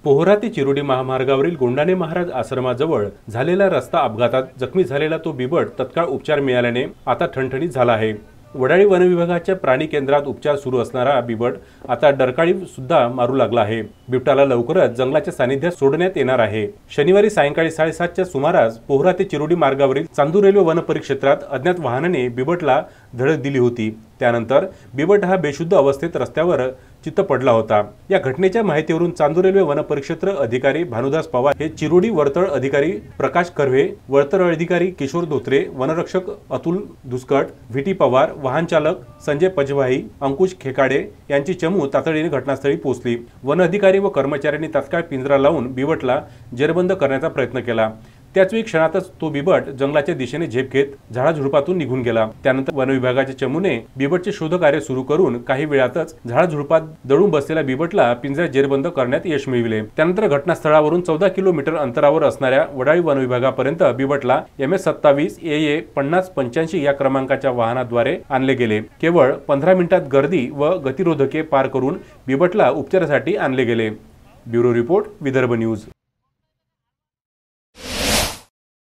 पोहरा ते चिरोडी महामार्गावरील गोंडाणे महाराज आश्रमाजवळ झालेल्या रस्ता अपघातात जखमी झालेला तो बिबट तत्काळ उपचार मिळाल्याने आता ठणठणीत झाला आहे। वडाळी वन विभागाच्या प्राणी केंद्रात उपचार सुरू असणारा बिबट आता डरकाळी सुद्धा मारू लागला आहे। बिबटाला लवकरच जंगलाच्या सानिध्यात सोडण्यात येणार आहे। शनिवारी सायंकाळी 7:30च्या सुमारास पोहरा ते चिरोडी मार्गावरील चांदूर रेल्वे वन परिक्षेत्रात अज्ञात वाहनाने बिबटला धडक दिली होती। त्यानंतर बिबट हा बेशुद्ध अवस्थेत रस्त्यावर चित्त पडला होता। या घटनेच्या माहितीवरून चांदूर रेल्वे वन परिक्षेत्र अधिकारी भानुदास पवार हे चिरोडी वर्तळ अधिकारी प्रकाश कर्वे, वर्तळ अधिकारी किशोर धोत्रे, वनरक्षक अतुल दुस्कट, व्हीटी पवार, वाहन चालक संजय पजवाही, अंकुश खेकाडे यांची चमू तातडीने घटनास्थळी पोहोचली। वन अधिकारी व कर्मचाऱ्यांनी तात्काळ पिंजरा लावून बिबटला जेरबंद करण्याचा प्रयत्न केला। त्याच क्षणातच तो बिबट जंगलाच्या दिशेने झेप घेत झाडाझुडपातून निघून गेला। त्यानंतर वन विभागाच्या चमूने बिबटचे शोधकार्य सुरू करून काही वेळातच झाडाझुडपात दडून बसलेल्या बिबटला पिंजऱ्यात जेरबंद करण्यात यश मिळविले। त्यानंतर घटनास्थळावरून 14 किलोमीटर अंतरावर असणाऱ्या वडाळी वन विभागापर्यंत बिबटला MS27 AA 5085 या क्रमांकाच्या वाहनाद्वारे आणले गेले। केवळ 15 मिनिटात गर्दी व गतिरोधके पार करून बिबटला उपचारासाठी आणले गेले। Bureau report, Vidarbha news.